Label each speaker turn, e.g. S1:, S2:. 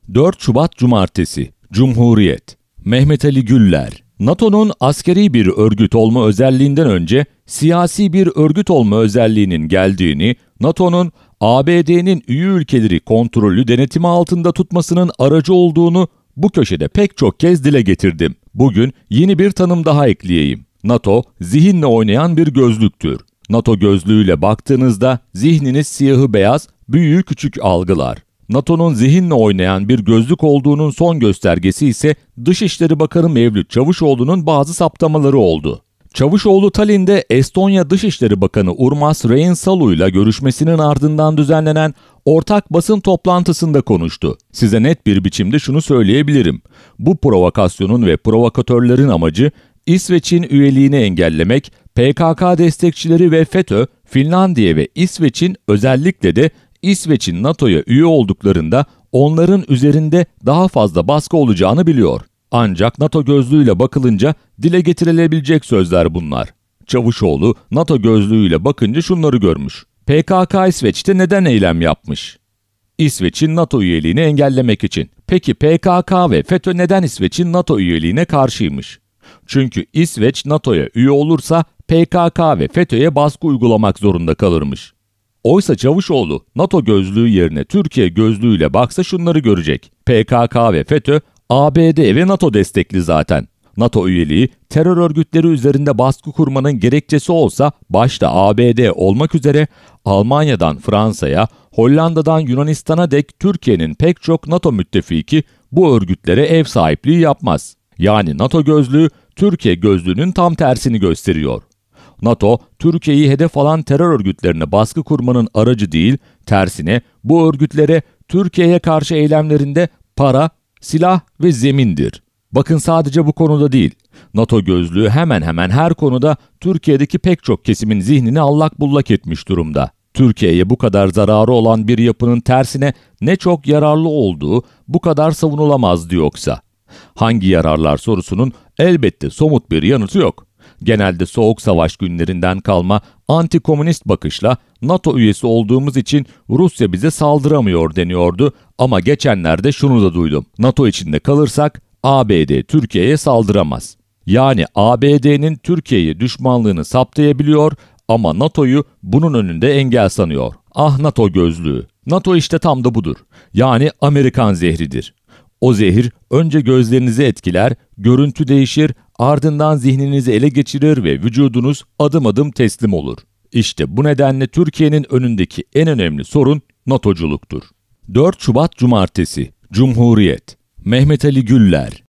S1: 4 Şubat Cumartesi, Cumhuriyet, Mehmet Ali Güller. NATO'nun askeri bir örgüt olma özelliğinden önce siyasi bir örgüt olma özelliğinin geldiğini, NATO'nun ABD'nin üye ülkeleri kontrollü denetimi altında tutmasının aracı olduğunu bu köşede pek çok kez dile getirdim. Bugün yeni bir tanım daha ekleyeyim. NATO, zihinle oynayan bir gözlüktür. NATO gözlüğüyle baktığınızda zihniniz siyahı beyaz, büyüğü küçük algılar. NATO'nun zihinle oynayan bir gözlük olduğunun son göstergesi ise Dışişleri Bakanı Mevlüt Çavuşoğlu'nun bazı saptamaları oldu. Çavuşoğlu Tallinn'de Estonya Dışişleri Bakanı Urmas Reinsalu'yla görüşmesinin ardından düzenlenen ortak basın toplantısında konuştu. Size net bir biçimde şunu söyleyebilirim. Bu provokasyonun ve provokatörlerin amacı İsveç'in üyeliğini engellemek, PKK destekçileri ve FETÖ, Finlandiya ve İsveç'in özellikle de İsveç'in NATO'ya üye olduklarında onların üzerinde daha fazla baskı olacağını biliyor. Ancak NATO gözlüğüyle bakılınca dile getirilebilecek sözler bunlar. Çavuşoğlu NATO gözlüğüyle bakınca şunları görmüş. PKK İsveç'te neden eylem yapmış? İsveç'in NATO üyeliğini engellemek için. Peki PKK ve FETÖ neden İsveç'in NATO üyeliğine karşıymış? Çünkü İsveç NATO'ya üye olursa PKK ve FETÖ'ye baskı uygulamak zorunda kalırmış. Oysa Çavuşoğlu NATO gözlüğü yerine Türkiye gözlüğüyle baksa şunları görecek. PKK ve FETÖ ABD ve NATO destekli zaten. NATO üyeliği terör örgütleri üzerinde baskı kurmanın gerekçesi olsa başta ABD olmak üzere Almanya'dan Fransa'ya, Hollanda'dan Yunanistan'a dek Türkiye'nin pek çok NATO müttefiki bu örgütlere ev sahipliği yapmaz. Yani NATO gözlüğü Türkiye gözlüğünün tam tersini gösteriyor. NATO, Türkiye'yi hedef alan terör örgütlerine baskı kurmanın aracı değil, tersine bu örgütlere Türkiye'ye karşı eylemlerinde para, silah ve zemindir. Bakın sadece bu konuda değil, NATO gözlüğü hemen hemen her konuda Türkiye'deki pek çok kesimin zihnini allak bullak etmiş durumda. Türkiye'ye bu kadar zararı olan bir yapının tersine ne çok yararlı olduğu bu kadar savunulamazdı yoksa. Hangi yararlar sorusunun elbette somut bir yanıtı yok. Genelde Soğuk Savaş günlerinden kalma anti-komünist bakışla NATO üyesi olduğumuz için Rusya bize saldıramıyor deniyordu ama geçenlerde şunu da duydum. NATO içinde kalırsak ABD Türkiye'ye saldıramaz. Yani ABD'nin Türkiye'ye düşmanlığını saptayabiliyor ama NATO'yu bunun önünde engel sanıyor. Ah NATO gözlüğü. NATO işte tam da budur. Yani Amerikan zehridir. O zehir önce gözlerinizi etkiler, görüntü değişir, ardından zihninizi ele geçirir ve vücudunuz adım adım teslim olur. İşte bu nedenle Türkiye'nin önündeki en önemli sorun NATO'culuktur. 4 Şubat Cumartesi, Cumhuriyet, Mehmet Ali Güller.